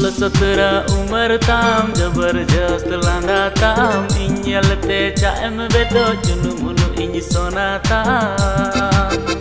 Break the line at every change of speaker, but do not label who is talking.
17 umar tam जबरदस्त लांदा tam इnyalते चाम बेतो चुनु मुनु इन सोना tam